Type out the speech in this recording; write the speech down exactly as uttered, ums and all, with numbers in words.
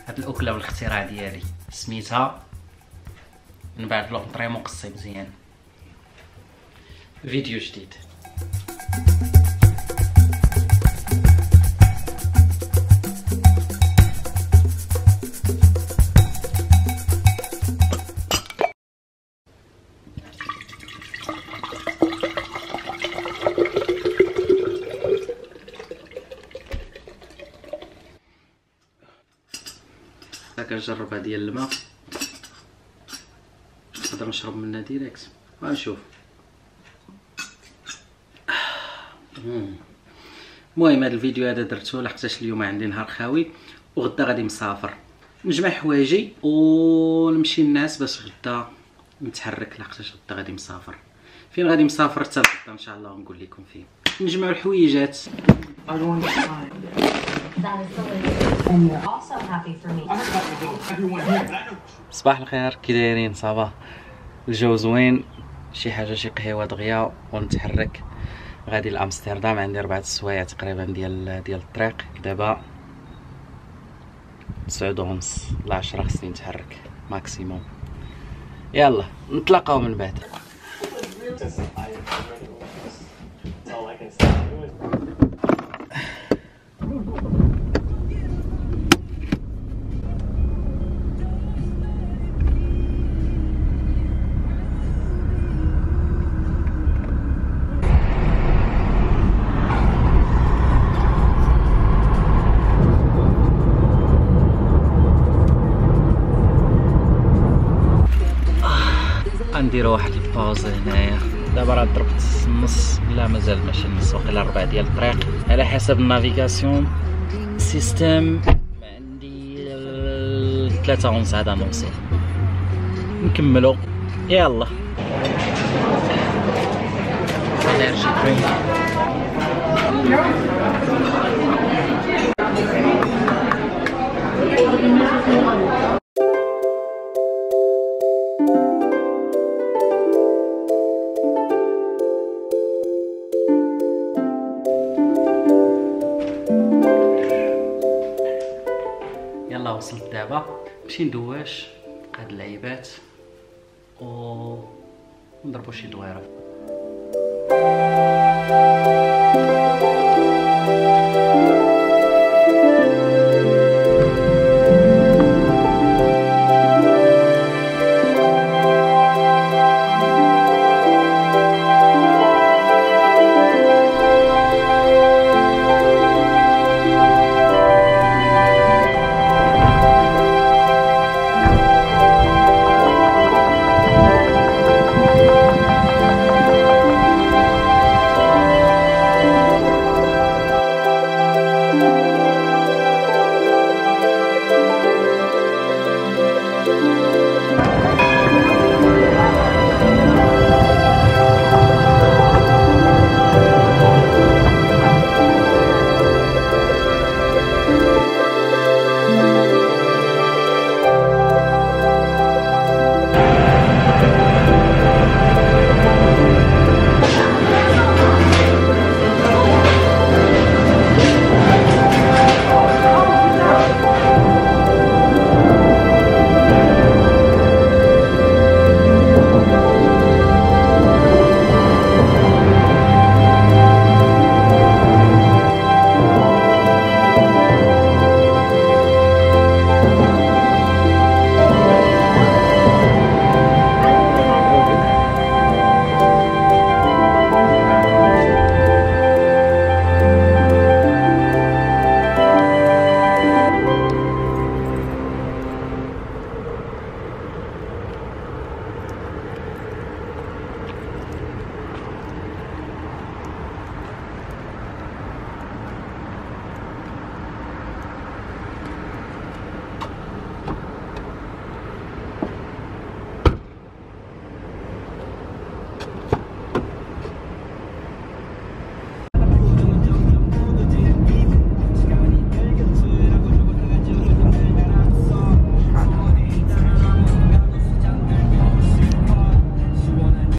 هاد الاكله والاختراع ديالي سميتها من بعد لونطري مقصي مزيان. فيديو جديد. كنجربها ديال الماء، نقدر نشرب منها ديريكت. غنشوف. المهم هذا الفيديو هذا درته لحقاش اليوم عندي نهار خاوي وغدا غادي مسافر، نجمع حوايجي ونمشي للناس باش غدا نتحرك لحقاش غدا غادي مسافر. فين غادي مسافر حتى غدا ان شاء الله نقول لكم فين. نجمعوا الحويجات. صباح الخير، كي دايرين؟ صافا؟ الجو زوين، شي حاجه شي قهيوه دغيا ونتحرك. غادي لامستردام، عندي ربعة السوايع تقريبا ديال ديال الطريق. دابا تسعود ونص لعشرة خصني نتحرك ماكسيموم. يلا نتلاقاو من بعد. غنديرو واحد الباوز هنايا. دابا راه ضربت النص، لا مازال ماشي النص، واقيلا ربع ديال الطريق على حسب النافيغاسيون سيستم. عندي ثلاثة ونص عاد نوصل. نكملو. يلا انرجي درينك. يلا وصلت دابا، نمشي ندواش هاد اللعيبات و نضربو شي دويره.